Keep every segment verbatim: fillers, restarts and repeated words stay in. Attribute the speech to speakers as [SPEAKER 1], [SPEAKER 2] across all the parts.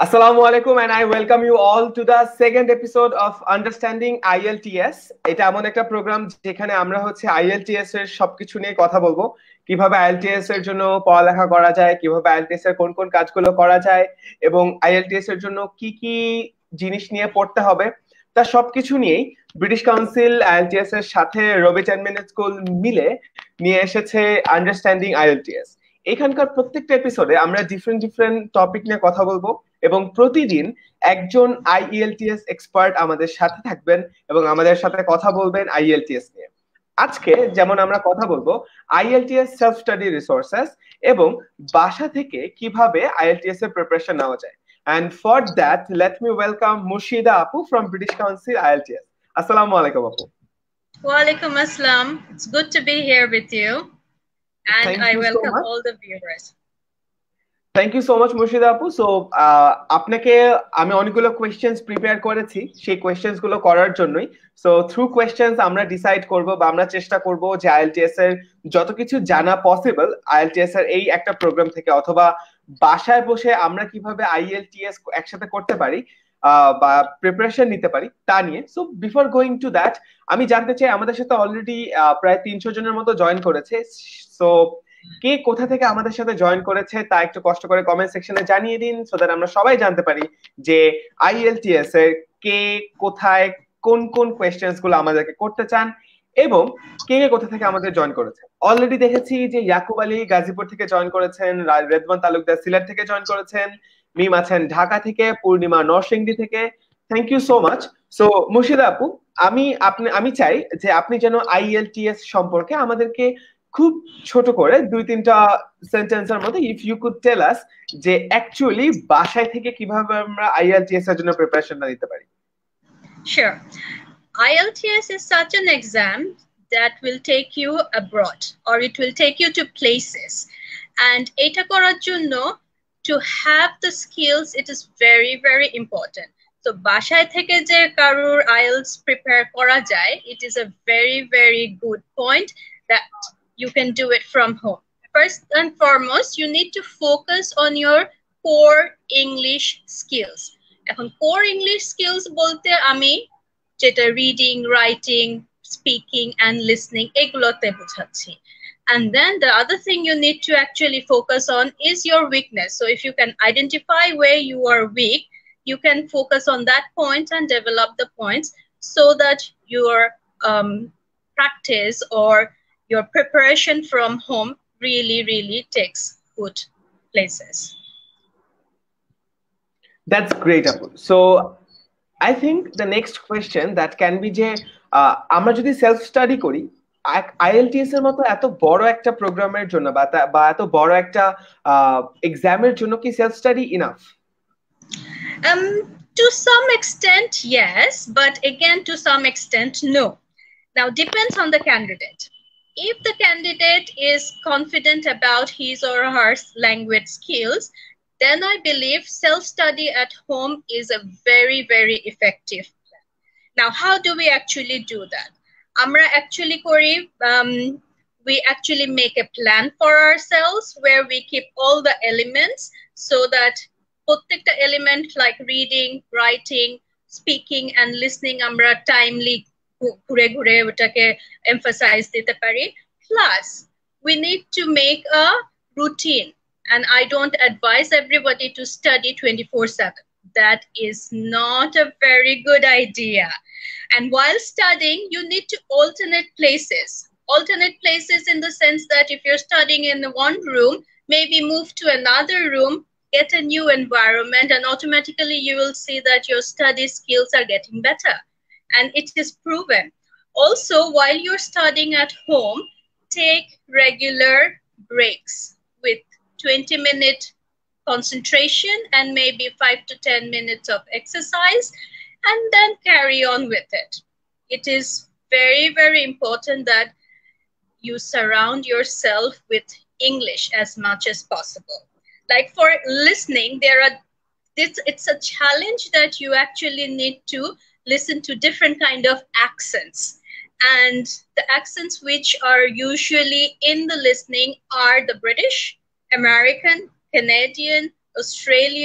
[SPEAKER 1] Assalamu alaikum and I welcome you all to the second episode of Understanding I E L T S. এটা এমন একটা programme যেখানে আমরা হচ্ছে I E L T S এর সবকিছু নিয়ে কথা বলবো, কিভাবে I E L T S এর জন্য পড়ালেখা করা যায়, কিভাবে I E L T S এর কোন কোন কাজগুলো করা যায় এবং I E L T S এর জন্য কি কি জিনিস নিয়ে পড়তে হবে তা সবকিছু নিয়েই British Council I E L T S এর সাথে রবি চ্যানম্যান স্কুল মিলে নিয়ে এসেছে understanding I E L T S। এখানকার প্রত্যেকটা এপিসোডে আমরা ডিফারেন্ট ডিফারেন্ট টপিক নিয়ে কথা বলবো এবং প্রতিদিন একজন I E L T S expert আমাদের সাথে থাকবেন এবং আমাদের সাথে কথা বলবেন I E L T S নিয়ে। আজকে যেমন আমরা কথা বলবো I E L T S self study resources এবং বাসা থেকে কিভাবে I E L T S এর প্রিপারেশন নেওয়া যায়। And for that, let me welcome Mushida Apu from British Council I E L T S. Assalamu alaikum Apu.
[SPEAKER 2] Wa alaikum assalam. It's good to be here with you. And
[SPEAKER 1] Thank
[SPEAKER 2] I
[SPEAKER 1] you so
[SPEAKER 2] welcome
[SPEAKER 1] much.
[SPEAKER 2] all the viewers.
[SPEAKER 1] Thank you so much Murshida আপু। So আপনাকে আমি অনেকগুলো questions prepare করেছি সেই questions গুলো করার জন্যই। So through questions আমরা ডিসাইড করব বা আমরা চেষ্টা করব যে I E L T S এর যত কিছু জানা possible I E L T S এর এই একটা প্রোগ্রাম থেকে অথবা বাসায় বসে আমরা কিভাবে I E L T S একসাথে করতে পারি বা প্রিপারেশন নিতে পারি তা নিয়ে। So before going to that আমি জানতে চাই আমাদের সাথে অলরেডি প্রায় তিনশো জনের মতো জয়েন করেছে। সো কে কোথা থেকে আমাদের সাথে জয়েন করেছে তা একটু কষ্ট করে কমেন্ট সেকশনে জানিয়ে দিন, সো দ্যাট আমরা সবাই জানতে পারি যে I E L T S এর কে কোথায় কোন কোন কোয়েশ্চেন্স গুলো আমাদেরকে করতে চান এবং কে কে কোথা থেকে আমাদের জয়েন করেছে। অলরেডি দেখেছি যে ইয়াকুব আলী গাজীপুর থেকে জয়েন করেছেন, রেদওয়ান তালুকদার সিলেট থেকে জয়েন করেছেন, মিম আছেন ঢাকা থেকে, পূর্ণিমা নরসিংদী থেকে। Thank you so much. So Murshida আপু, আমি আপনি আমি চাই যে আপনি যেন I E L T S সম্পর্কে আমাদেরকে খুব ছোট করে দুই তিনটা সেন্টেন্সের মধ্যে if you could tell us যে অ্যাকচুয়ালি বাসায় থেকে কিভাবে আমরা I E L T S এর জন্য প্রিপারেশনটা নিতে পারি।
[SPEAKER 2] Sure. I E L T S is such an exam that will take you abroad or it will take you to places. And এটা করার জন্য to have the skills, it is very, very important. So বাসায় থেকে যে কারোর I E L T S prepare করা যায়, it is a very, very good point that you can do it from home. First and foremost, you need to focus on your core English skills. এখন core English skills বলতে আমি যেটা reading, writing, speaking and listening এগুলোতে বোঝাচ্ছি। And then the other thing you need to actually focus on is your weakness. So if you can identify where you are weak, you can focus on that point and develop the points so that your um, practice or your preparation from home really, really takes good places.
[SPEAKER 1] That's great, Apu. So I think the next question that can be যে আমরা যদি self study করি I E L T S এর মতো এত বড় একটা প্রোগ্রামের জন্য বা এত বড় একটা এক্সামের জন্য কি self study enough?
[SPEAKER 2] Um, to some extent, yes, but again, to some extent, no. Now, depends on the candidate. If the candidate is confident about his or her language skills, then I believe self-study at home is a very, very effective plan. Now, how do we actually do that? Amra actually kori, um, we actually make a plan for ourselves where we keep all the elements so that প্রত্যেকটা element like reading, writing, speaking and listening আমরা timely ঘুরে ঘুরে ওটাকে emphasize দিতে পারি। Plus, we need to make a routine and I don't advise everybody to study twenty-four seven. That is not a very good idea. And while studying, you need to alternate places. Alternate places in the sense that if you're studying in one room, maybe move to another room, get a new environment, and automatically you will see that your study skills are getting better. And it is proven. Also, while you're studying at home, take regular breaks with twenty minute concentration and maybe five to ten minutes of exercise, and then carry on with it. It is very, very important that you surround yourself with English as much as possible. Like for listening, there are it's, it's a challenge that you actually need to listen to different kind of accents, and the accents which are usually in the listening are the British, American, Canadian, Australian,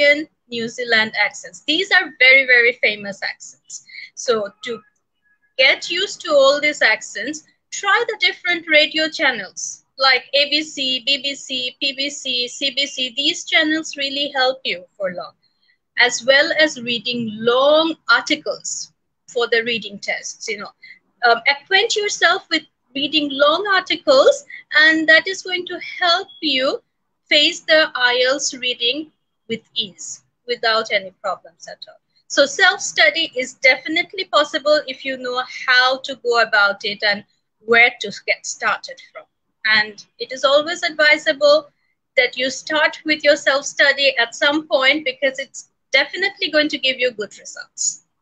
[SPEAKER 2] New Zealand accents. These are very, very famous accents. So to get used to all these accents, try the different radio channels like A B C, B B C, P B C, C B C. These channels really help you for long, as well as reading long articles for the reading tests. You know, um, acquaint yourself with reading long articles, and that is going to help you face the I E L T S reading with ease, without any problems at all. So self-study is definitely possible if you know how to go about it and where to get started from. And it is always advisable that you start with your self-study at some point, because it's definitely going to give you good results.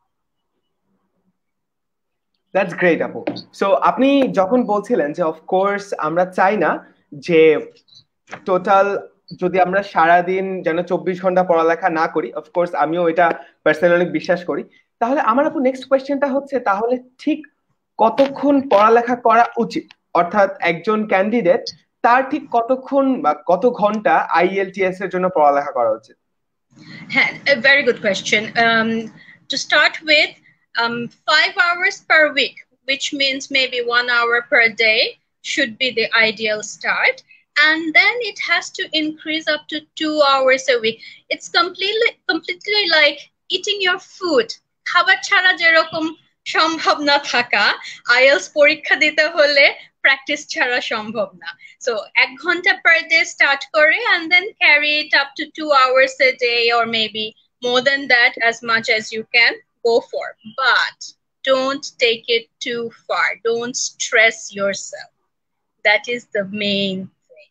[SPEAKER 1] That's great, আপু। So আপনি যখন বলছিলেন যে of course আমরা চাই না যে total যদি আমরা সারা দিন যেন চব্বিশ ঘন্টা পড়ালেখা না করি, অফ কোর্স আমিও এটা পার্সোনালি বিশ্বাস করি, তাহলে আমার আপু নেক্সট কোয়েশ্চেনটা হচ্ছে তাহলে ঠিক কতক্ষণ পড়ালেখা করা উচিত, অর্থাৎ একজন ক্যান্ডিডেট তার ঠিক কতক্ষণ বা কত ঘন্টা I E L T S এর জন্য পড়ালেখা করা উচিত?
[SPEAKER 2] হ্যাঁ, a very good question. Um, to start with, um, five hours per week, which means maybe one hour per day, should be the ideal start. And then it has to increase up to two hours a week. It's completely, completely like eating your food. খাবার ছাড়া যেরকম সম্ভব না থাকা, I E L T S পরীক্ষা দিতে হলে practice ছাড়া সম্ভব না। So এক ঘন্টা per day start করে, and then carry it up to two hours a day, or maybe more than that, as much as you can go for. But don't take it too far. Don't stress yourself. That is the main thing.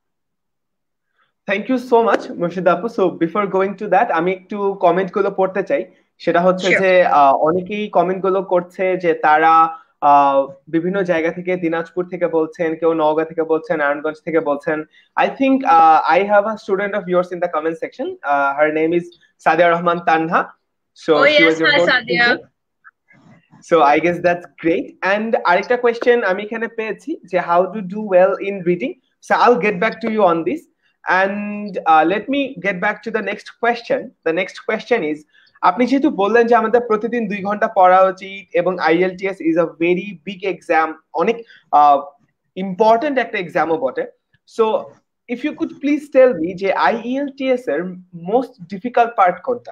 [SPEAKER 1] Thank you so much, Murshida আপু। So before going to that, আমি একটু comment গুলো পড়তে চাই। সেটা হচ্ছে যে অনেকেই কমেন্ট গুলো করছে যে তারা বিভিন্ন জায়গা থেকে, দিনাজপুর থেকে বলছেন, কেউ নওগাঁ থেকে বলছেন, নারায়ণগঞ্জ থেকে বলছেন। I think uh, I have a student of yours in the comment section. Uh, her name is Sadia Rahman Tanha. So
[SPEAKER 2] oh,
[SPEAKER 1] she
[SPEAKER 2] yes,
[SPEAKER 1] was your
[SPEAKER 2] hi, Sadia.
[SPEAKER 1] So I guess that's great. And arekta question আমি এখানে পেয়েছি যে how to do well in reading. So I'll get back to you on this. And uh, let me get back to the next question. The next question is, আপনি যেহেতু বললেন যে আমাদের প্রতিদিন দুই ঘন্টা পড়া উচিত এবং I E L T S is a very big exam, অনেক ইম্পর্টেন্ট একটা এক্সামও বটে। So if you could please tell me যে I E L T S এর মোস্ট ডিফিকাল্ট পার্ট কোনটা?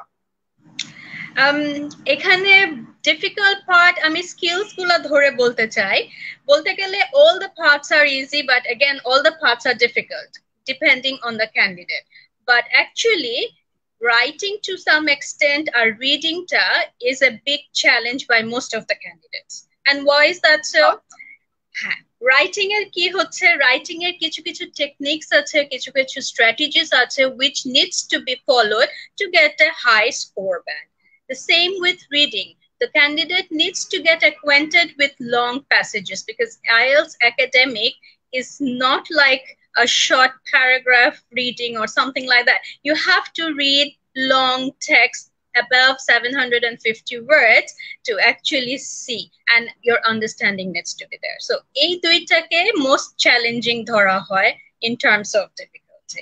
[SPEAKER 2] Um, এখানে difficult part আমি skills গুলো ধরে বলতে চাই। বলতে গেলে all the parts are easy, but again all the parts are difficult depending on the candidate. But actually writing to some extent or reading ta is a big challenge by most of the candidates. And why is that so? Writing এর কি হচ্ছে, writing এর কিছু কিছু techniques আছে, কিছু কিছু strategies আছে which needs to be followed to get a high score band. The same with reading. The candidate needs to get acquainted with long passages, because I E L T S academic is not like a short paragraph reading or something like that. You have to read long text above seven hundred fifty words to actually see, and your understanding needs to be there. So ei duitake most challenging dhora hoy in terms of difficulty.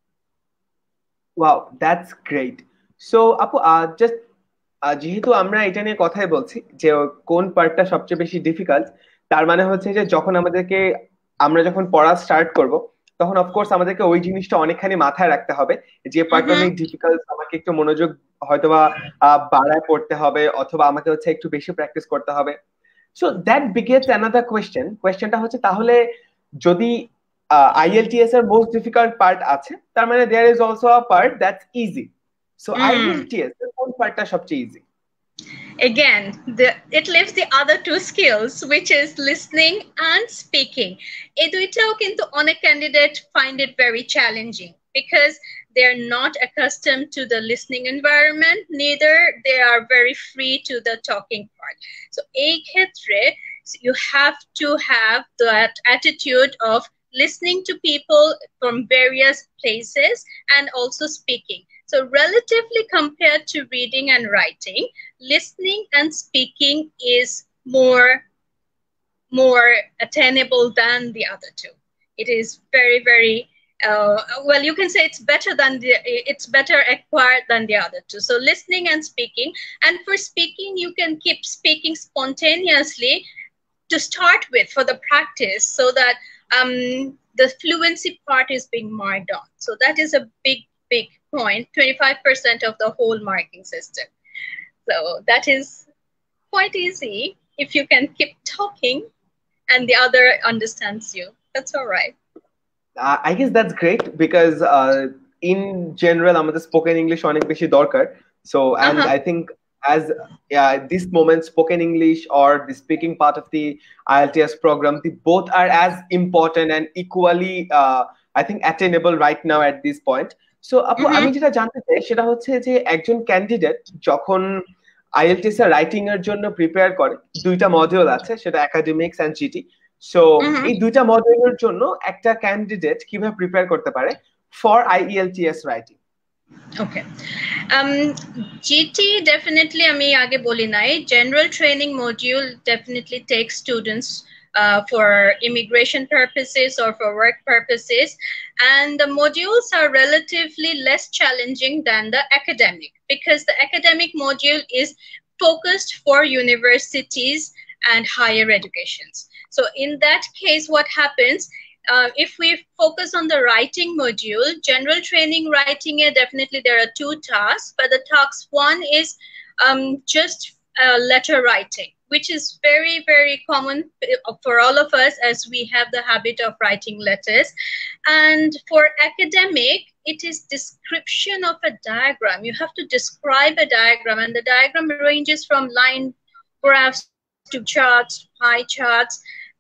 [SPEAKER 1] Wow, that's great. So apu uh, just যেহেতু আমরা এটা নিয়ে কথাই বলছি যে কোন পার্টটা সবচেয়ে বেশি ডিফিকাল্ট, তার মানে হচ্ছে যে যখন আমাদেরকে আমরা যখন পড়া স্টার্ট করব তখন অফকোর্স আমাদেরকে ওই জিনিসটা অনেকখানি মাথায় রাখতে হবে যে পার্টটা অনেক ডিফিকাল্ট, আমাকে একটু মনোযোগ হয়তোবা বাড়ায় পড়তে হবে, অথবা আমাকে হচ্ছে একটু বেশি প্র্যাকটিস করতে হবে। So that begets another question. কোয়েশ্চেনটা হচ্ছে তাহলে যদি I E L T S এর মোস্ট ডিফিকাল্ট পার্ট আছে, তার মানে there is also a part that's easy. So mm. I E L T S কোন পার্টটা সবচেয়ে easy?
[SPEAKER 2] Again, the, it leaves the other two skills, which is listening and speaking. এই দুইটাও কিন্তু অনেক candidate find it very challenging because they are not accustomed to the listening environment, neither they are very free to the talking part. So এই ক্ষেত্রে you have to have that attitude of listening to people from various places and also speaking. So relatively compared to reading and writing, listening and speaking is more, more attainable than the other two. It is very, very uh, well, you can say it's better than the, it's better acquired than the other two. So listening and speaking. And for speaking, you can keep speaking spontaneously to start with for the practice, so that um, the fluency part is being marked on. So that is a big, big point, twenty-five percent of the whole marking system. So that is quite easy if you can keep talking and the other understands you. That's all right.
[SPEAKER 1] Uh, I guess that's great because uh, in general, আমাদের spoken English অনেক বেশি দরকার. So, and
[SPEAKER 2] Uh-huh.
[SPEAKER 1] I think as yeah, this moment, spoken English or the speaking part of the I E L T S program, the both are as important and equally, uh, I think, attainable right now at this point. So, আপু
[SPEAKER 2] Mhm.
[SPEAKER 1] আমি যেটা জানতে চাই সেটা হচ্ছে যে একজন candidate যখন I E L T S এর রাইটিং এর জন্য প্রিপেয়ার করে, দুইটা মডিউল আছে, সেটা academics and GT. So
[SPEAKER 2] Mhm.
[SPEAKER 1] এই দুইটা মডিউলের জন্য একটা ক্যান্ডিডেট কিভাবে প্রিপেয়ার করতে পারে for I E L T S writing?
[SPEAKER 2] Okay. Um, G T definitely, আমি আগে বলি নাই, general training module definitely takes students uh, for immigration purposes or for work purposes, and the modules are relatively less challenging than the academic, because the academic module is focused for universities and higher educations. So in that case, what happens, Uh, if we focus on the writing module, general training writing, uh, definitely there are two tasks, but the task one is um, just uh, letter writing, which is very, very common for all of us, as we have the habit of writing letters. And for academic, it is description of a diagram. You have to describe a diagram, and the diagram ranges from line graphs to charts, pie charts,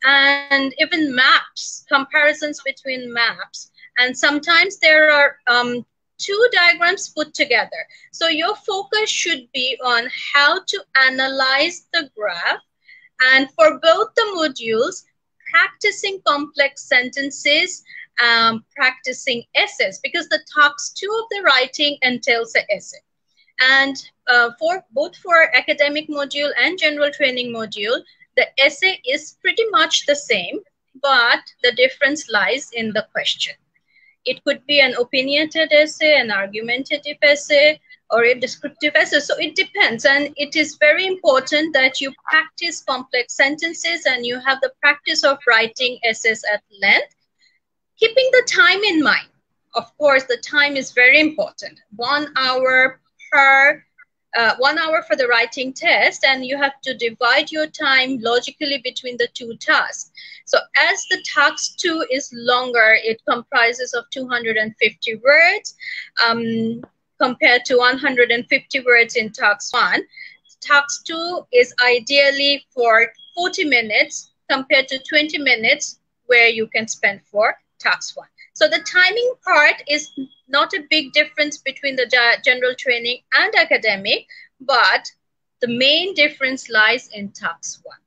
[SPEAKER 2] and even maps, comparisons between maps. And sometimes there are um, two diagrams put together. So your focus should be on how to analyze the graph. And for both the modules, practicing complex sentences, um, practicing essays, because the task two of the writing entails an essay. And uh, for both for academic module and general training module, the essay is pretty much the same, but the difference lies in the question. It could be an opinionated essay, an argumentative essay, or a descriptive essay. So it depends. And it is very important that you practice complex sentences and you have the practice of writing essays at length, keeping the time in mind. Of course, the time is very important. One hour per Uh, one hour for the writing test, and you have to divide your time logically between the two tasks. So as the task two is longer, it comprises of two hundred fifty words um, compared to one hundred fifty words in task one. Task two is ideally for forty minutes compared to twenty minutes where you can spend for task one. So the timing part is not a big difference between the general training and academic, but the main difference lies in task one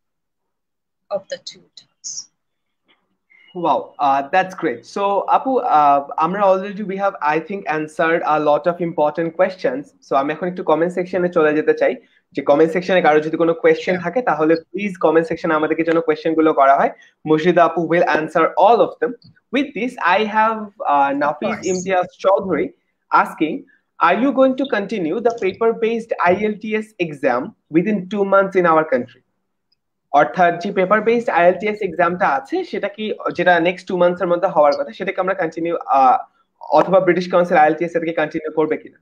[SPEAKER 2] of the two tasks.
[SPEAKER 1] Wow, uh, that's great. So, Apu, uh, আমরা already we have, I think, answered a lot of important questions. So, আমি এখন একটু comment section এ চলে যেতে চাই, যে comment section এ কারো যদি কোনো question থাকে তাহলে please comment section এ আমাদেরকে যেন question গুলো করা হয়। মুর্শিদা আপু will answer all of them. With this, I have uh, Nafiz Imtiaz Chaudhary asking, are you going to continue the paper-based I E L T S exam within two months in our country? অর্থাৎ যে paper based I E L T S এক্সামটা আছে সেটা কি, যেটা next two months এর মধ্যে হওয়ার কথা, সেটাকে আমরা কন্টিনিউ অথবা British Council I E L T S এটাকে কন্টিনিউ করবে কিনা?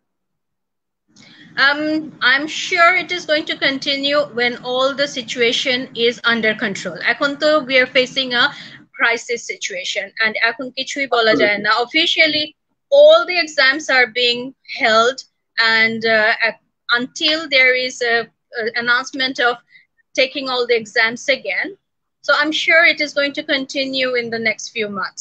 [SPEAKER 2] Um, I'm sure it is going to continue when all the situation is under control. এখন তো we are facing a crisis situation, and এখন কিছুই বলা যায় না. Officially, all the exams are being held, and uh, until there is a, a announcement of taking all the exams again. So I'm sure it is going to continue in the next few months.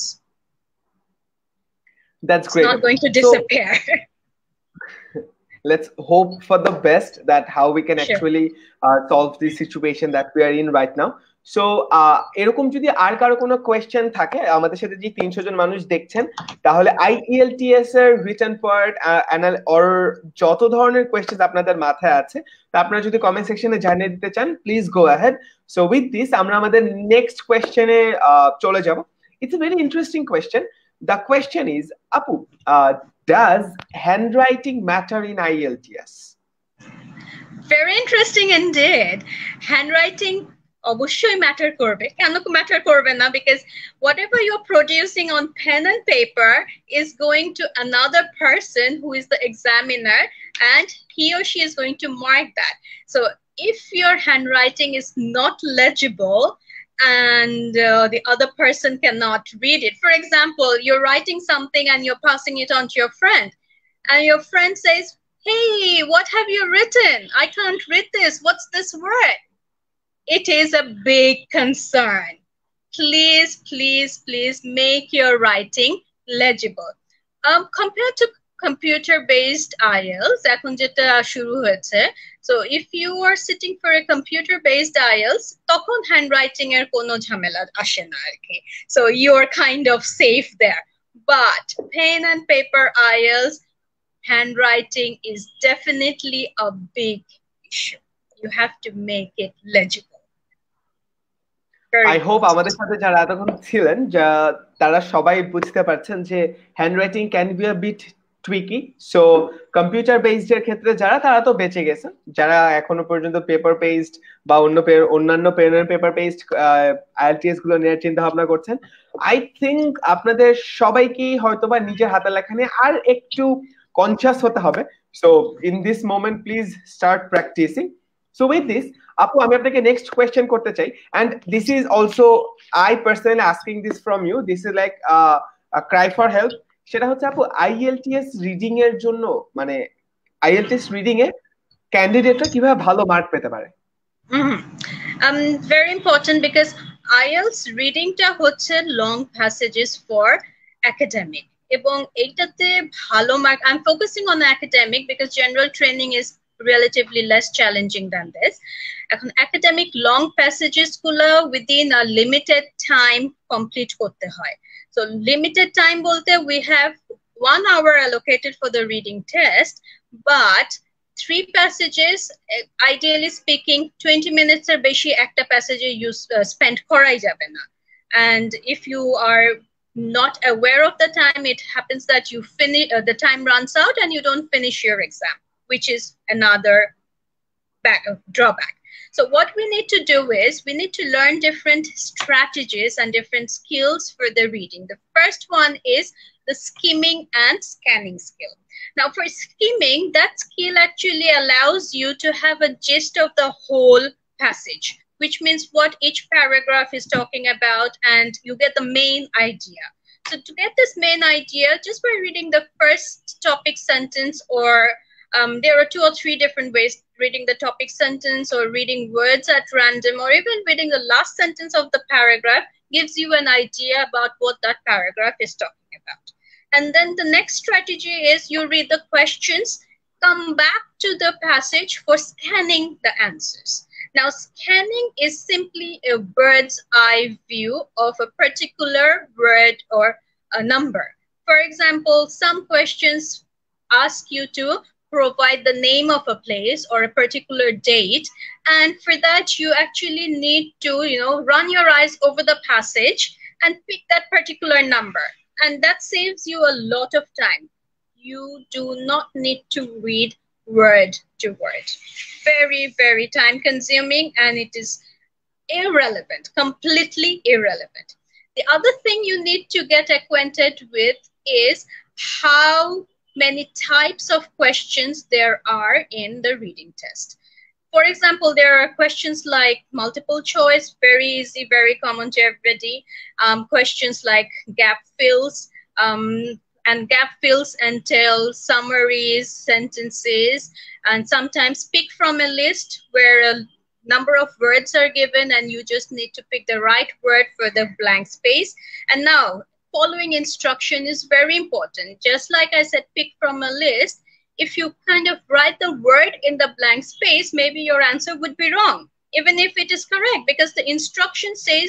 [SPEAKER 1] That's great.
[SPEAKER 2] It's not going to disappear. So,
[SPEAKER 1] let's hope for the best, that how we can
[SPEAKER 2] sure.
[SPEAKER 1] actually uh, solve the situation that we are in right now. So এরকম যদি আর কারো কোনো question থাকে আমাদের সাথে যে তিনশো জন মানুষ দেখছেন, তাহলে I E L T S এর রিটেন পার্ট অর যত ধরনের কোয়েশ্চেন আপনাদের মাথায় আছে তা আপনারা যদি কমেন্ট সেকশনে জানিয়ে দিতে চান, please go ahead. So with this আমরা আমাদের নেক্সট কোয়েশ্চেনে চলে যাব। It's a very interesting question. the question is, Apu, uh, does handwriting matter in I E L T S?
[SPEAKER 2] Very interesting indeed. Handwriting অবশ্যই ম্যাটার করবে কেন matter করবে না because whatever you're producing on pen and paper is going to another person who is the examiner and he or she is going to mark that. So if your handwriting is not legible and uh, the other person cannot read it, for example, you're writing something and you're passing it on to your friend and your friend says, hey, what have you written? I can't read this. What's this word? It is a big concern. Please, please, please make your writing legible. Um, compared to computer-based I E L T S, এখন যেটা শুরু হয়েছে, so if you are sitting for a computer-based I E L T S, তখন handwriting এর কোনো ঝামেলা আসে না আর কি. So you're kind of safe there. But pen and paper I E L T S, handwriting is definitely a big issue. You have to make it legible.
[SPEAKER 1] I hope আমাদের সাথে যারা এতক্ষণ ছিলেন যা তারা সবাই বুঝতে পারছেন যে handwriting can be a bit tricky. So computer based এর ক্ষেত্রে যারা তারা তো বেঁচে গেছেন, যারা এখনো পর্যন্ত পেপার পেস্ট বা অন্য অন্যান্য pen and paper based IELTS গুলো নিয়ে চিন্তা ভাবনা করছেন, আই থিঙ্ক আপনাদের সবাইকেই হয়তোবা নিজের হাতে লেখা নিয়ে আর একটু কনসিয়াস হতে হবে। So in this moment please start practising. So with this আপু, আমি আপনাকে নেক্সট কোয়েশ্চেন করতে চাই, and this is also I personally asking this from you, this is like cry for help. সেটা হচ্ছে আপু, আইএলটিএস রিডিং এর জন্য মানে আইএলটিএস রিডিং এ ক্যান্ডিডেটরা কিভাবে ভালো মার্ক পেতে পারে?
[SPEAKER 2] um very important because I E L T S রিডিংটা হচ্ছে লং প্যাসেজেস ফর একাডেমিক, এবং এইটাতে ভালো mark, I am focusing on academic because general training is relatively less challenging than this. এখন academic long passages গুলো within a limited time complete করতে হয়. So limited time bolte we have one hour allocated for the reading test, but three passages, ideally speaking, twenty minutes er beshi ekta passage you uh, spend korai jabe na. And if you are not aware of the time, it happens that you finish uh, the time runs out and you don't finish your exam, which is another back, uh, drawback. So what we need to do is we need to learn different strategies and different skills for the reading. The first one is the skimming and scanning skill. Now for skimming, that skill actually allows you to have a gist of the whole passage, which means what each paragraph is talking about, and you get the main idea. So to get this main idea, just by reading the first topic sentence, or Um, there are two or three different ways: reading the topic sentence, or reading words at random, or even reading the last sentence of the paragraph gives you an idea about what that paragraph is talking about. And then the next strategy is you read the questions, come back to the passage for scanning the answers. Now, scanning is simply a bird's eye view of a particular word or a number. For example, some questions ask you to provide the name of a place or a particular date, and for that you actually need to, you know, run your eyes over the passage and pick that particular number, and that saves you a lot of time. You do not need to read word to word. Very, very time consuming, and it is irrelevant, completely irrelevant. The other thing you need to get acquainted with is how many types of questions there are in the reading test. For example, there are questions like multiple choice, very easy, very common to everybody. Um, questions like gap fills, um, and gap fills entail summaries, sentences, and sometimes pick from a list where a number of words are given and you just need to pick the right word for the blank space. And now, following instruction is very important. Just like I said, pick from a list. If you kind of write the word in the blank space, maybe your answer would be wrong, even if it is correct, because the instruction says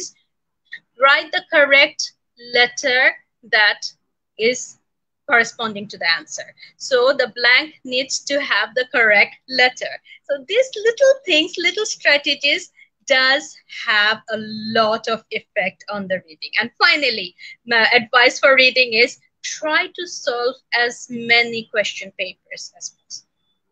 [SPEAKER 2] write the correct letter that is corresponding to the answer. So the blank needs to have the correct letter. So these little things, little strategies does have a lot of effect on the reading. And finally, my advice for reading is try to solve as many question papers as possible.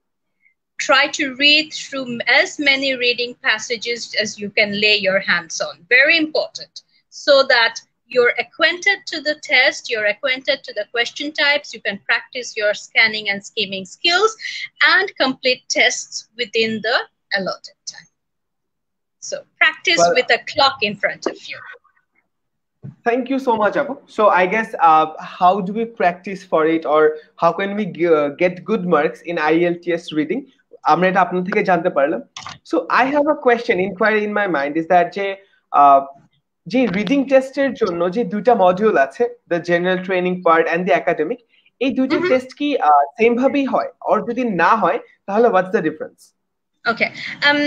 [SPEAKER 2] Try to read through as many reading passages as you can lay your hands on. Very important, so that you're acquainted to the test, you're acquainted to the question types, you can practice your scanning and skimming skills and complete tests within the allotted time. So practice well, with a clock in front of you.
[SPEAKER 1] Thank you so much, Apu. So I guess uh, how do we practice for it, or how can we uh, get good marks in I E L T S reading? আমরা এটা আপনার থেকে জানতে পারলাম. So I have a question, inquiry in my mind is that যে uh, যে reading টেস্টের জন্য যে দুইটা মডিউল আছে, the general training part and the academic, এই দুইটা টেস্ট কি সেম ভাবেই হয়, আর যদি না হয় তাহলে what's the difference?
[SPEAKER 2] Okay. Um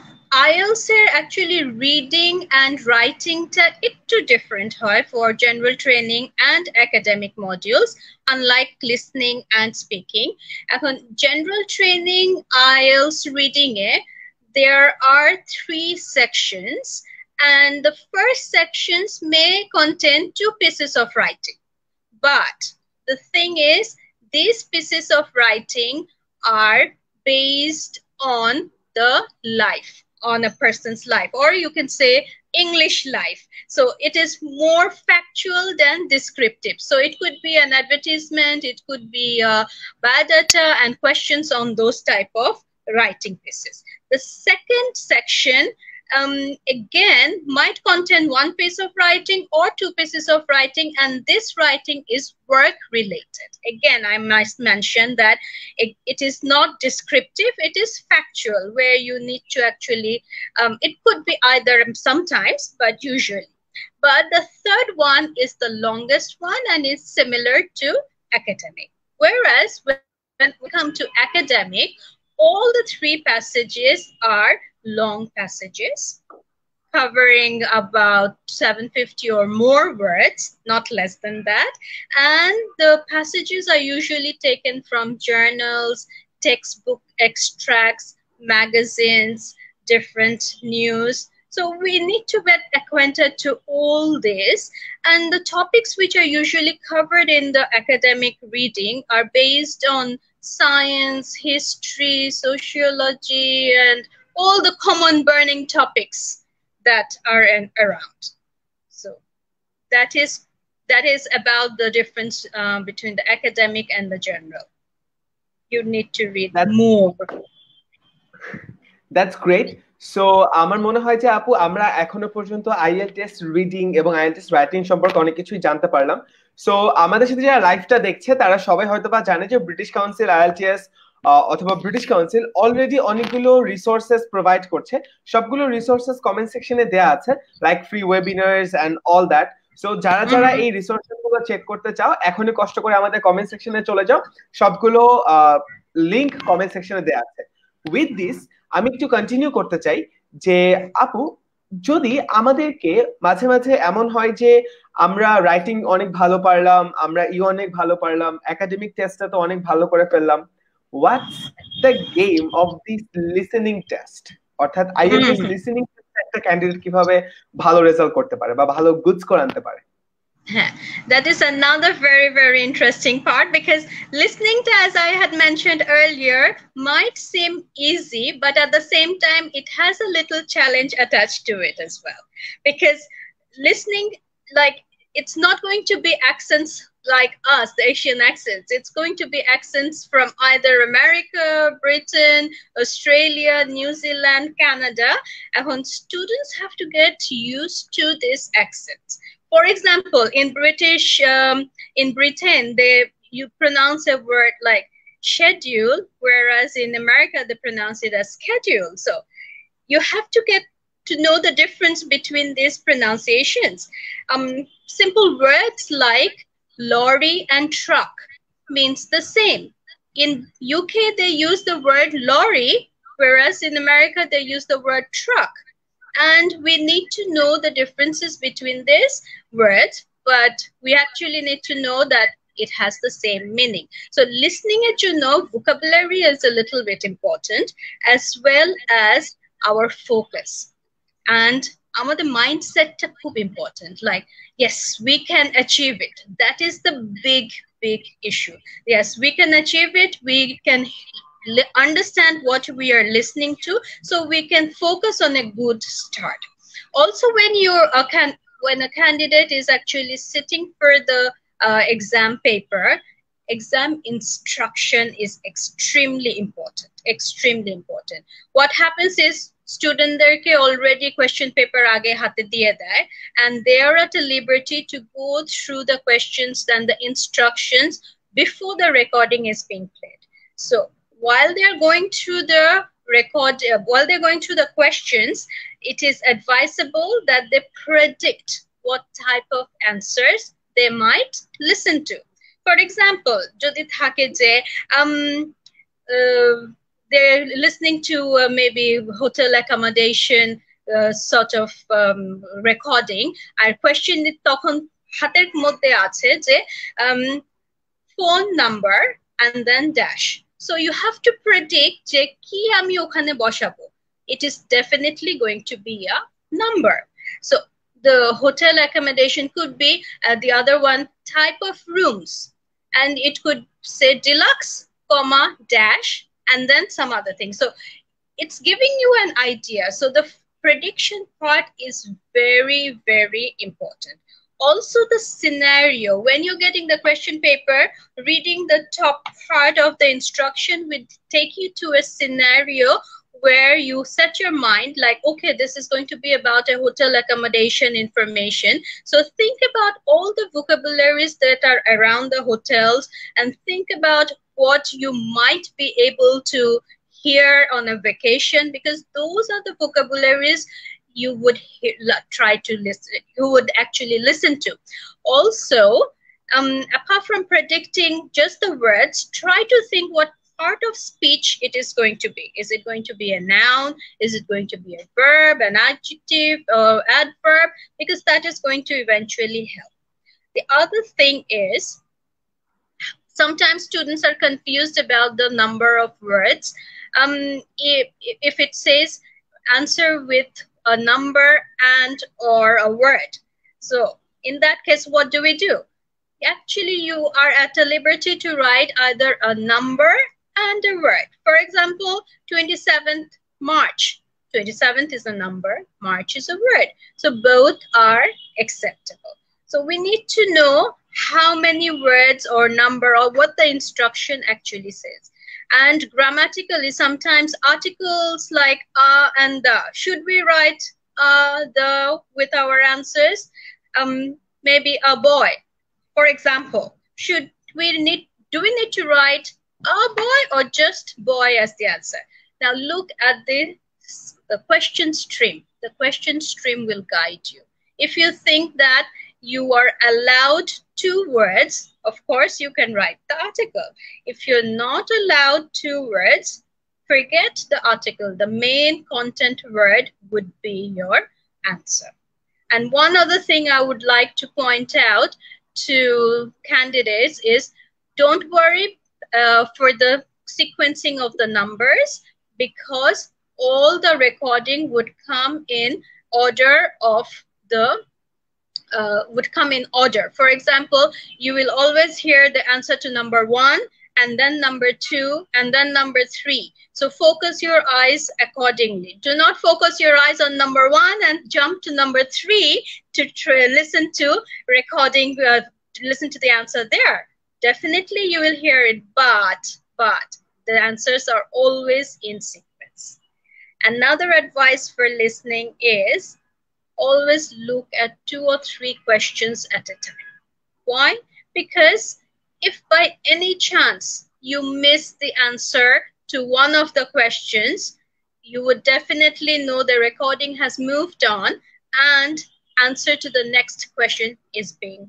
[SPEAKER 2] I E L T S actually reading and writing একটু different হয় for general training and academic modules, unlike listening and speaking. এখন general training I E L T S reading A there are three sections, and the first sections may contain two pieces of writing. But the thing is, these pieces of writing are based on the life, on a person's life, or you can say English life. So it is more factual than descriptive. So it could be an advertisement, it could be uh, biodata and questions on those type of writing pieces. The second section um, again might contain one piece of writing or two pieces of writing, and this writing is work related. Again, I must mention that it, it is not descriptive, it is factual, where you need to actually, um, it could be either sometimes, but usually. But the third one is the longest one and is similar to academic. Whereas when we come to academic, all the three passages are long passages covering about seven hundred fifty or more words, not less than that. And the passages are usually taken from journals, textbook extracts, magazines, different news. So we need to get acquainted to all this. And the topics which are usually covered in the academic reading are based on science, history, sociology, and all the common burning topics that are in, around. So that is that is about the difference uh, between the academic and the general. You need to read that's, more.
[SPEAKER 1] That's great. So আমার মনে হয় যে আপু আমরা এখনো পর্যন্ত I E L T S reading এবং I E L T S writing সম্পর্কে অনেক কিছুই জানতে পারলাম. সো আমাদের সাথে যারা লাইভটা দেখছে তারা সবাই হয়তোবা জানে যে British Council I E L T S অথবা ব্রিটিশ কাউন্সিল অলরেডি অনেকগুলো রিসোর্সেস প্রোভাইড করছে. সবগুলো রিসোর্সেস কমেন্ট সেকশনে দেয়া আছে, like free webinars and all that. So যারা যারা এই রিসোর্সেস গুলো চেক করতে চাও এখনই কষ্ট করে আমাদের কমেন্ট সেকশনে চলে যাও, সবগুলো লিংক কমেন্ট সেকশনে দেয়া আছে. উইথ দিস আমি একটু কন্টিনিউ করতে চাই যে আপু, যদি আমাদেরকে মাঝে মাঝে এমন হয় যে আমরা রাইটিং অনেক ভালো পারলাম, আমরা ই অনেক ভালো পারলাম, একাডেমিক টেস্টটা তো অনেক ভালো করে ফেললাম, what's the game of this listening test? অর্থাৎ I E L T S listening test একটা ক্যান্ডিডেট কিভাবে ভালো রেজাল্ট করতে পারে বা ভালো গুড স্কোর আনতে পারে?
[SPEAKER 2] That is another very, very interesting part, because listening to, as I had mentioned earlier, might seem easy, but at the same time, it has a little challenge attached to it as well. Because listening, like, it's not going to be accents like us, the Asian accents. It's going to be accents from either America, Britain, Australia, New Zealand, Canada. And when students have to get used to these accents. For example, in British, um, in Britain, they you pronounce a word like schedule, whereas in America they pronounce it as schedule. So you have to get to know the difference between these pronunciations. Um, simple words like lorry and truck means the same. In U K they use the word lorry, whereas in America they use the word truck. And we need to know the differences between these words, but we actually need to know that it has the same meaning. So listening, as you know, vocabulary is a little bit important, as well as our focus. and আমাদের mindsetটা খুব important, like yes we can achieve it. That is the big big issue. Yes, we can achieve it, we can understand what we are listening to, so we can focus on a good start. Also, when you're a can when a candidate is actually sitting for the uh, exam paper, exam instruction is extremely important, extremely important. What happens is স্টুডেন্টদেরকে already question paper আগে হাতে দিয়ে দেয়, and they are at a liberty to go through the questions and the instructions before the recording is being played. So while they are going through the record, uh, while they're going through the questions, it is advisable that they predict what type of answers they might listen to. For example, যদি থাকে যে um uh, they're listening to uh, maybe hotel accommodation uh, sort of um, recording, R question তখন হাতের মধ্যে আছে যে um, phone number and then dash. So you have to predict যে কি আমি ওখানে বসাবো. It is definitely going to be a number. So the hotel accommodation could be uh, the other one type of rooms, and it could say deluxe, comma, dash, and then some other thing. So it's giving you an idea. So the prediction part is very, very important. Also the scenario, when you're getting the question paper, reading the top part of the instruction will take you to a scenario where you set your mind like, okay, this is going to be about a hotel accommodation information. So think about all the vocabularies that are around the hotels, and think about what you might be able to hear on a vacation, because those are the vocabularies you would hear, try to listen, you would actually listen to. Also, um, apart from predicting just the words, try to think what part of speech it is going to be. Is it going to be a noun? Is it going to be a verb, an adjective, or adverb? Because that is going to eventually help. The other thing is, sometimes students are confused about the number of words. Um, if, if it says answer with a number and or a word. So in that case, what do we do? Actually, you are at a liberty to write either a number and a word. For example, twenty-seventh March. twenty-seventh is a number, March is a word. So both are acceptable. So we need to know how many words or number or what the instruction actually says. And grammatically, sometimes articles like uh and the, should we write uh the with our answers? Um, maybe a boy, for example. Should we need, do we need to write a boy or just boy as the answer? Now look at the, the question stream. The question stream will guide you. If you think that you are allowed two words, of course you can write the article. If you're not allowed two words, forget the article. The main content word would be your answer. And one other thing I would like to point out to candidates is, don't worry uh, for the sequencing of the numbers, because all the recording would come in order of the Uh, would come in order. For example, you will always hear the answer to number one, and then number two, and then number three. So focus your eyes accordingly. Do not focus your eyes on number one and jump to number three to listen to recording, uh, to listen to the answer there. Definitely you will hear it, but, but the answers are always in sequence. Another advice for listening is, always look at two or three questions at a time. Why? Because if by any chance you miss the answer to one of the questions, you would definitely know the recording has moved on and answer to the next question is being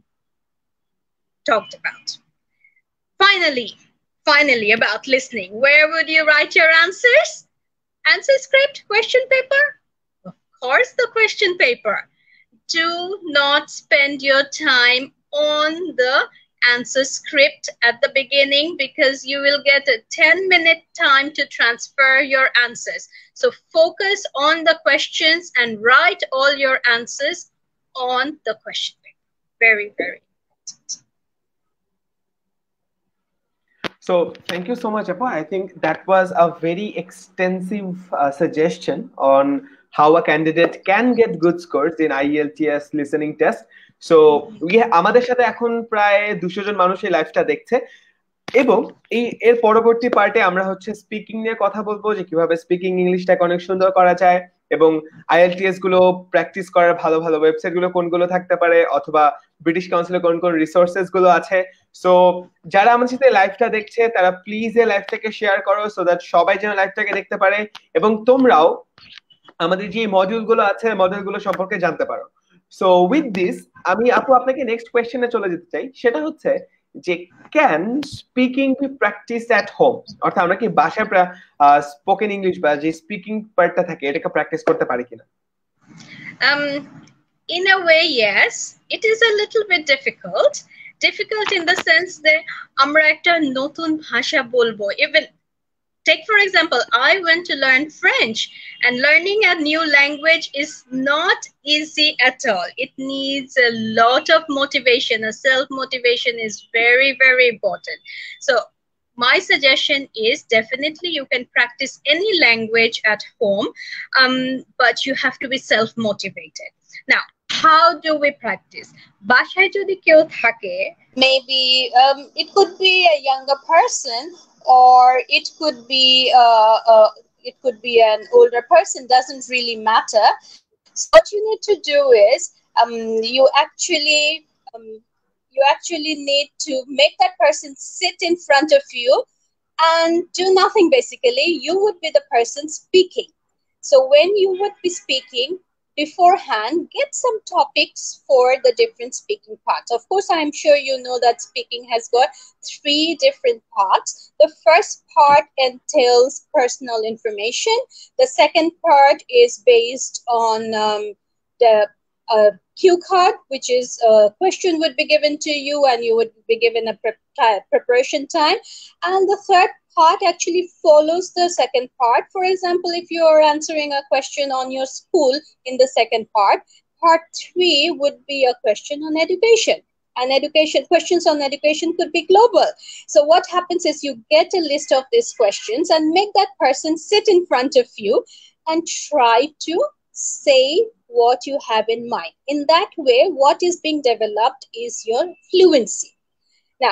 [SPEAKER 2] talked about. Finally, finally about listening, where would you write your answers? Answer script, question paper? Course, the question paper. Do not spend your time on the answer script at the beginning, because you will get a ten minute time to transfer your answers. So focus on the questions and write all your answers on the question paper. Very, very important.
[SPEAKER 1] So thank you so much, Appa. I think that was a very extensive uh, suggestion on how a candidate can get good scores in I E L T S listening test. So we আমাদের সাথে এখন প্রায় দুশো জন মানুষ এই লাইভটা দেখছে, এবং এই এর পরবর্তী পার্টে আমরা হচ্ছে স্পিকিং নিয়ে কথা বলবো, যে কিভাবে স্পিকিং ইংলিশটাকে অনেক সুন্দর করা যায়, এবং আইএলটিএস গুলো প্র্যাকটিস করার ভালো ভালো ওয়েবসাইট গুলো কোনগুলো থাকতে পারে, অথবা ব্রিটিশ কাউন্সিলে কোন কোন রিসোর্সেস গুলো আছে। সো যারা আমাদের সাথে লাইভটা দেখছে তারা প্লিজ এই লাইভটাকে শেয়ার করো, সো দ্যাট সবাই যেন লাইভটাকে দেখতে পারে, এবং তোমরাও আমাদের যে মডিউল গুলো আছে মডিউল গুলো সম্পর্কে জানতে পারো। সো উইথ দিস আমি আপু আপনাকে নেক্সট কোয়েশ্চেনে চলে যেতে চাই, সেটা হচ্ছে যে can speaking be practice at home, অর্থাৎ আমরা কি বাসায় স্পোকেন ইংলিশ বা যে স্পিকিং পার্টটা থাকে এটাকে প্র্যাকটিস করতে পারি কিনা?
[SPEAKER 2] um in a way, yes, it is a little bit difficult difficult in the sense that আমরা একটা নতুন ভাষা বলবো। Even take for example, I went to learn French, and learning a new language is not easy at all. It needs a lot of motivation. A self-motivation is very, very important. So my suggestion is definitely you can practice any language at home, um, but you have to be self-motivated. Now, how do we practice? Bashay jodi keu thake, maybe um, it could be a younger person, or it could be uh, uh, it could be an older person. Doesn't really matter. So what you need to do is um, you actually um, you actually need to make that person sit in front of you and do nothing. Basically, you would be the person speaking. So when you would be speaking, beforehand, get some topics for the different speaking parts. Of course, I'm sure you know that speaking has got three different parts. The first part entails personal information. The second part is based on um, the uh, cue card, which is a question would be given to you and you would be given a pre preparation time. And the third part actually follows the second part. For example, if you are answering a question on your school in the second part, part three would be a question on education. And education questions on education could be global. So what happens is you get a list of these questions and make that person sit in front of you and try to say what you have in mind. In that way, what is being developed is your fluency. Now,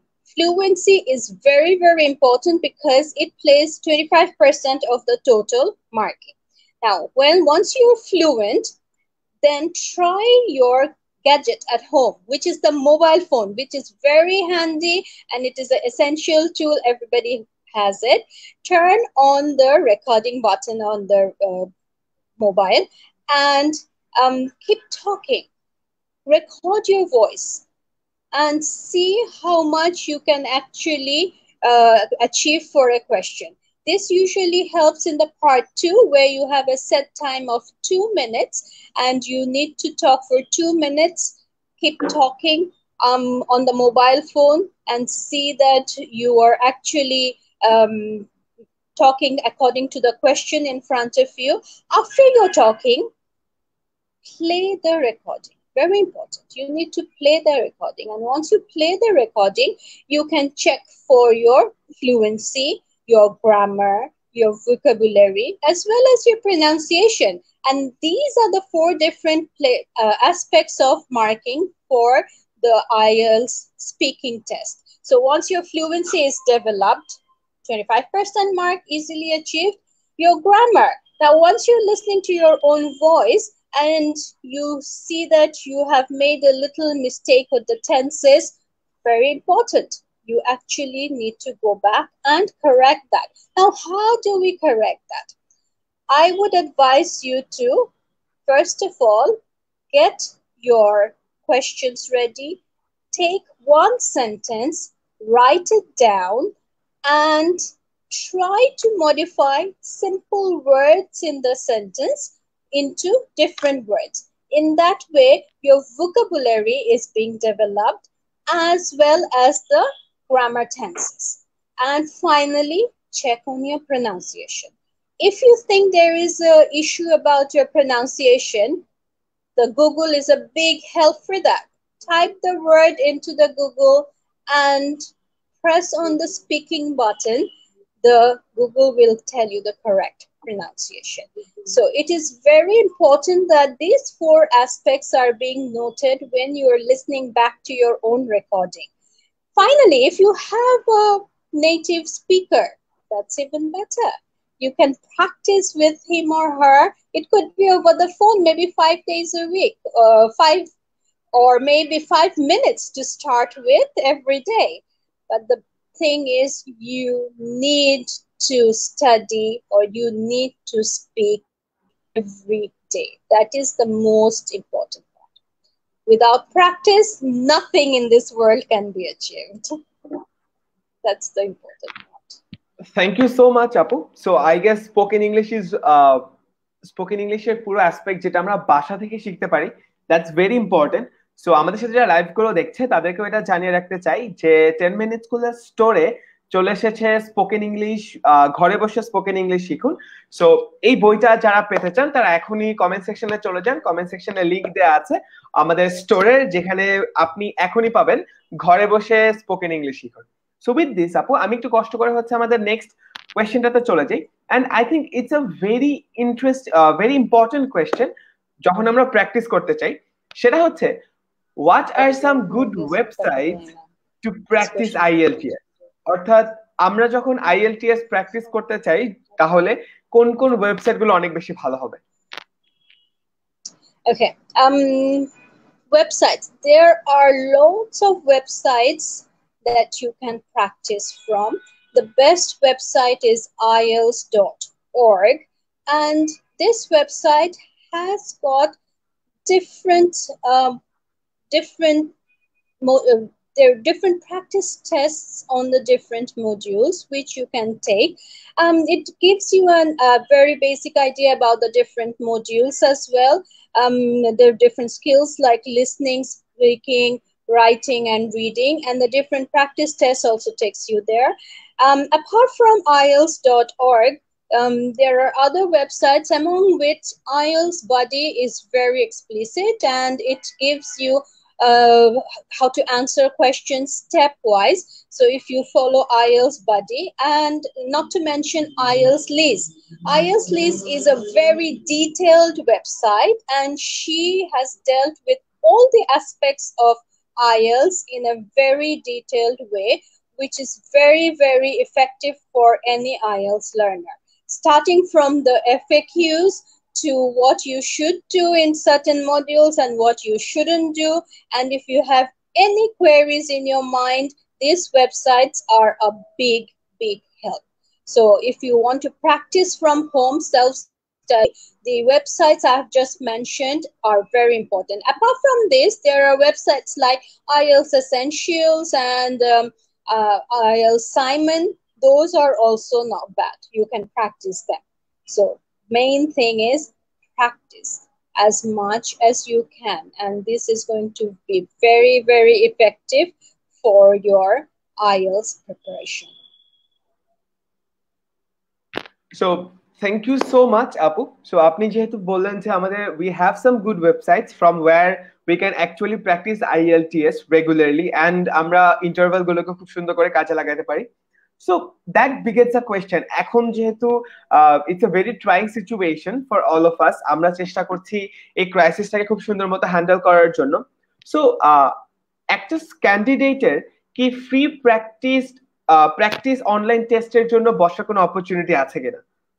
[SPEAKER 2] fluency is very, very important because it plays twenty-five percent of the total marking. Now, when once you're fluent, then try your gadget at home, which is the mobile phone, which is very handy and it is an essential tool. Everybody has it. Turn on the recording button on the uh, mobile and um, keep talking. Record your voice and see how much you can actually uh, achieve for a question. This usually helps in the part two, where you have a set time of two minutes and you need to talk for two minutes. Keep talking um, on the mobile phone and see that you are actually um, talking according to the question in front of you. After you're talking, play the recording. Very important. You need to play the recording. And once you play the recording, you can check for your fluency, your grammar, your vocabulary, as well as your pronunciation. And these are the four different play, uh, aspects of marking for the I E L T S speaking test. So once your fluency is developed, twenty-five percent mark easily achieved. Your grammar. Now, once you're listening to your own voice, and you see that you have made a little mistake with the tenses, very important. You actually need to go back and correct that. Now, how do we correct that? I would advise you to, first of all, get your questions ready, take one sentence, write it down, and try to modify simple words in the sentence into different words. In that way, your vocabulary is being developed as well as the grammar tenses. And finally, check on your pronunciation. If you think there is an issue about your pronunciation, the Google is a big help for that. Type the word into the Google and press on the speaking button. The Google will tell you the correct pronunciation. So it is very important that these four aspects are being noted when you are listening back to your own recording. Finally, if you have a native speaker, that's even better. You can practice with him or her. It could be over the phone, maybe five days a week, uh, five or maybe five minutes to start with every day. But the thing is, you need to study or you need to speak every day. That is the most important part. Without practice, nothing in this world can be achieved. That's the important part.
[SPEAKER 1] Thank you so much, Apu. So I guess spoken English is uh, spoken English এর পুরো aspect যেটা আমরা বাসা থেকে শিখতে পারি, that's very important. So আমাদের সাথে যারা লাইভ গুলো দেখছে তাদেরকেও এটা জানিয়ে রাখতে চাই যে টেন মিনিট স্কুলের স্টোরে চলে এসেছে স্পোকেন ইংলিশ, ঘরে বসে স্পোকেন ইংলিশ শিখুন। সো এই বইটা যারা পেতে চান তারা এখনই কমেন্ট সেকশনে চলে যান, কমেন্ট সেকশনে লিংক দেওয়া আছে আমাদের স্টোরের, যেখানে আপনি এখনই পাবেন ঘরে বসে স্পোকেন ইংলিশ শিখুন। সো উইথ দিস আপু, আমি একটু কষ্ট করে হচ্ছে আমাদের নেক্সট কোয়েশ্চেনটাতে চলে যাই। And I think it's a very interest very important question যখন আমরা প্র্যাকটিস করতে চাই, সেটা হচ্ছে what are some good websites to practice I E L T S? অর্থাৎ আমরা যখন I E L T S practice করতে চাই তাহলে কোন কোন ওয়েবসাইট গুলো অনেক বেশি ভালো হবে?
[SPEAKER 2] Okay, um websites, there are lots of websites that you can practice from. The best website is I E L T S dot org, and this website has got different um different uh, there are different practice tests on the different modules which you can take. Um, it gives you a uh, very basic idea about the different modules as well. Um, there are different skills like listening, speaking, writing, and reading, and the different practice tests also takes you there. Um, apart from I E L T S dot org, Um, there are other websites, among which I E L T S Buddy is very explicit, and it gives you uh, how to answer questions stepwise. So if you follow I E L T S Buddy, and not to mention I E L T S Liz. I E L T S Liz is a very detailed website, and she has dealt with all the aspects of I E L T S in a very detailed way, which is very, very effective for any I E L T S learner. Starting from the F A Qs to what you should do in certain modules and what you shouldn't do. And if you have any queries in your mind, these websites are a big, big help. So if you want to practice from home self-study, the websites I've just mentioned are very important. Apart from this, there are websites like I E L T S Essentials and um, uh, I E L T S Simon. Those are also not bad. You can practice them. So main thing is practice as much as you can. And this is going to be very, very effective for your I E L T S preparation.
[SPEAKER 1] So thank you so much, Apu. So apni jehetu bollen je amader we have some good websites from where we can actually practice I E L T S regularly, and আমরা interval গুলোকে খুব সুন্দর করে কাজে লাগাতে পারি। So that begins a question. এখন যেহেতু it's a very trying situation for all of us, আমরা চেষ্টা করছি এই ক্রাইসিসটাকে খুব সুন্দর মতো হ্যান্ডেল করার জন্য। সো একটা ক্যান্ডিডেটের কি ফ্রি প্র্যাকটিস প্র্যাকটিস অনলাইন টেস্টের জন্য বসার কোনো অপরচুনিটি আছে কিনা?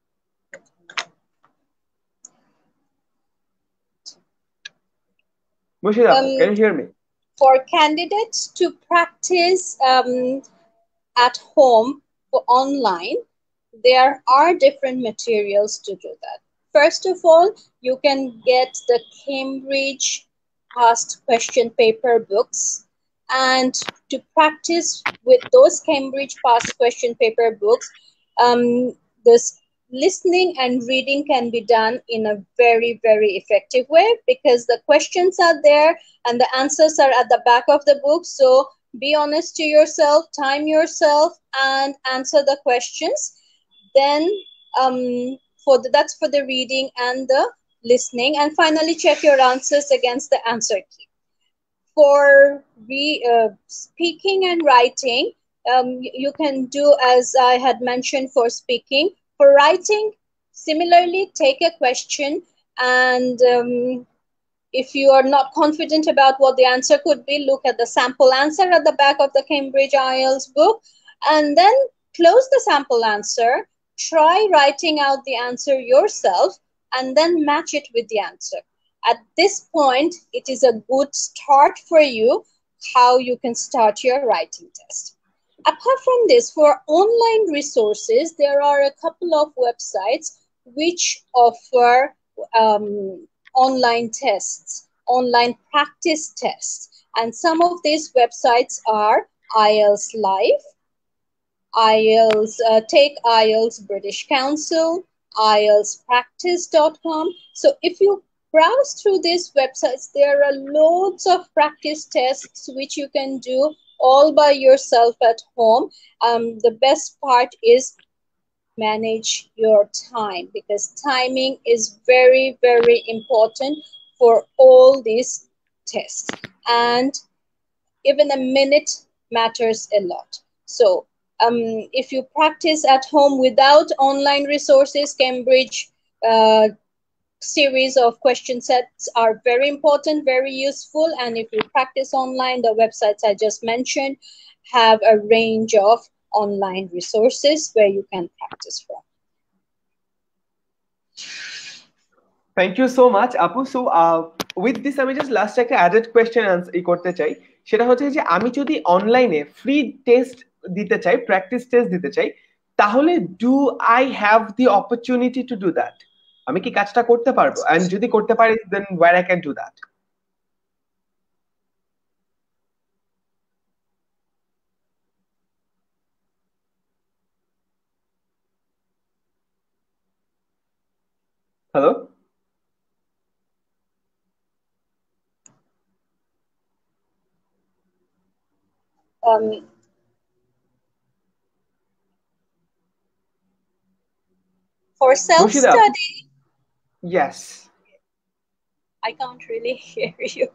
[SPEAKER 1] Mushida, um, can you hear me?
[SPEAKER 2] For candidates to practice um, at home for online, there are different materials to do that. First of all, you can get the Cambridge past question paper books, and to practice with those Cambridge past question paper books, um, this listening and reading can be done in a very, very effective way because the questions are there and the answers are at the back of the book. So be honest to yourself, time yourself, and answer the questions. Then um, for the, that's for the reading and the listening. And finally, check your answers against the answer key. For re, uh, speaking and writing, um, you, you can do as I had mentioned for speaking. For writing, similarly, take a question and um, if you are not confident about what the answer could be, look at the sample answer at the back of the Cambridge I E L T S book and then close the sample answer, try writing out the answer yourself and then match it with the answer. At this point, it is a good start for you how you can start your writing test. Apart from this, for online resources, there are a couple of websites which offer um, online tests, online practice tests. And some of these websites are I E L T S Live, I E L T S, uh, Take I E L T S British Council, I E L T S practice dot com. So if you browse through these websites, there are loads of practice tests which you can do all by yourself at home. Um, the best part is manage your time because timing is very, very important for all these tests. And even a minute matters a lot. So um, if you practice at home without online resources, Cambridge uh, series of question sets are very important, very useful. And if you practice online, the websites I just mentioned have a range of online resources where you can practice from.
[SPEAKER 1] Thank you so much, Apu. So uh, with this, আমি just last একটা added question ই করতে চাই, সেটা হচ্ছে যে আমি যদি অনলাইনে ফ্রি টেস্ট দিতে চাই, প্র্যাকটিস টেস্ট দিতে চাই, তাহলে do I have the opportunity to do that? আমি কি কাজটা করতে পারবো? And যদি করতে পারি, then where I can do that? Hello?
[SPEAKER 2] Um, for self-study?
[SPEAKER 1] Yes.
[SPEAKER 2] I can't really hear you.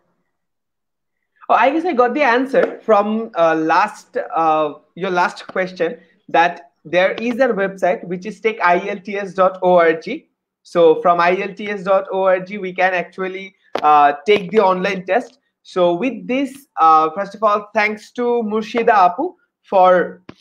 [SPEAKER 1] Oh, I guess I got the answer from uh, last uh, your last question that there is a website which is take I E L T S dot org. So from I E L T S dot org we can actually uh, take the online test. So with this, uh, first of all, thanks to Murshida Apu for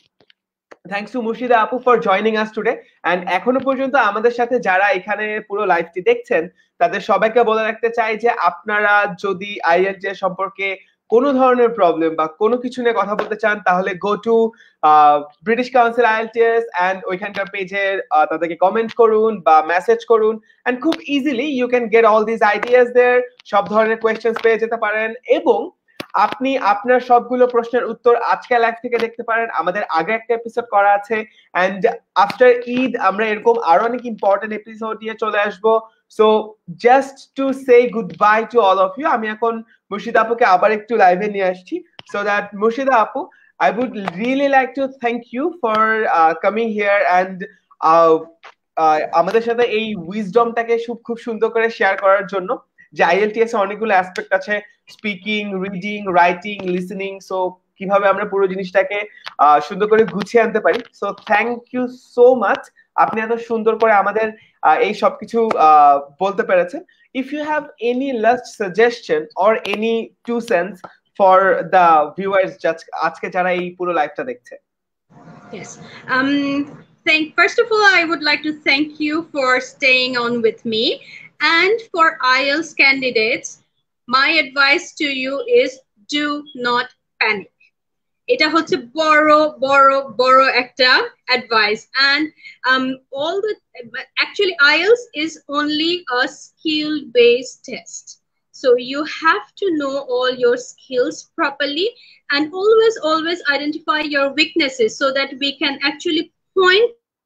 [SPEAKER 1] thanks to Murshida Apu for joining us today. And এখনো পর্যন্ত আমাদের সাথে যারা এখানে পুরো লাইভটি দেখছেন তাদের সবাইকে বলে রাখতে চাই যে আপনারা যদি I E L T S সম্পর্কে কোনো ধরনের প্রবলেম বা কোনো কিছু নিয়ে কথা বলতে চান তাহলে go to British Council I E L T S and ওইখানকার পেজে তাদেরকে কমেন্ট করুন বা মেসেজ করুন এন্ড খুব easily you can get all this ideas there, সব ধরনের কোয়েশ্চেনস পেয়ে যেতে পারেন এবং আপনি আপনার সবগুলো প্রশ্নের উত্তর আজকে লাইভ থেকে দেখতে পারেন। আমাদের আগে একটা এপিসোড করা আছে এন্ড আফটার ঈদ আমরা এরকম আরো অনেক ইম্পর্টেন্ট এপিসোড নিয়ে চলে আসবো। So just to say goodbye to all of you, আমি এখন মুর্শিদা আপুকে আবার একটু লাইভে নিয়ে আসছি সো দ্যাট মুর্শিদা আপু, I would really like to thank you for uh, coming here and uh, uh, আমাদের সাথে এই উইজডমটাকে খুব সুন্দর করে শেয়ার করার জন্য যে I E L T S এ অনেকগুলো অ্যাসপেক্ট আছে, speaking, reading, writing, listening, so কিভাবে আমরা পুরো জিনিসটাকে সুন্দর করে গুছিয়ে আনতে পারি। সো থ্যাংক ইউ সো মাচ, আপনি এত সুন্দর করে আমাদের এই সবকিছু বলতে পেরেছেন। If you have any last suggestion or any two cents for the viewers আজকে যারা এই পুরো লাইভটা দেখছে।
[SPEAKER 2] Yes. Um, thank, first of all, I would like to thank you for staying on with me. And for I E L T S candidates, my advice to you is do not panic. এটা হচ্ছে বড় বড় বড় একটা advice, and um, all the actually I E L T S is only a skill based test. So you have to know all your skills properly and always always identify your weaknesses so that we can actually point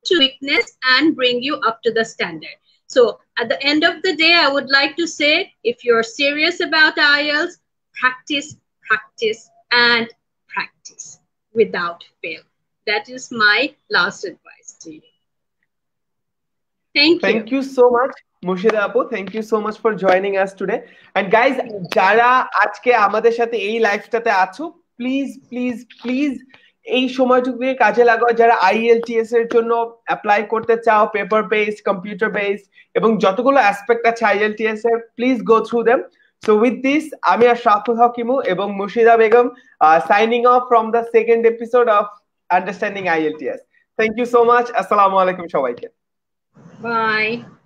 [SPEAKER 2] to weakness and bring you up to the standard. So at the end of the day, I would like to say, if you're serious about I E L T S, practice, practice, and practice without fail. That is my last advice to you. Thank you.
[SPEAKER 1] Thank you so much, Murshida Apu. Thank you so much for joining us today. And guys, যারা আজকে আমাদের সাথে এই লাইভটাতে আছো, please please please এই সময়টুকু কাজে লাগাও যারা I E L T S এর জন্য অ্যাপ্লাই করতে চাও, পেপার বেসড, কম্পিউটার বেসড, এবং যতগুলো অ্যাসপেক্ট আছে I E L T S এর, please go through them. So with this, আমি আশরাফুল হক ইমু এবং Murshida Begum signing off from the second episode of understanding I E L T S. Thank you so much. আসসালামু আলাইকুম সবাইকে।
[SPEAKER 2] Bye.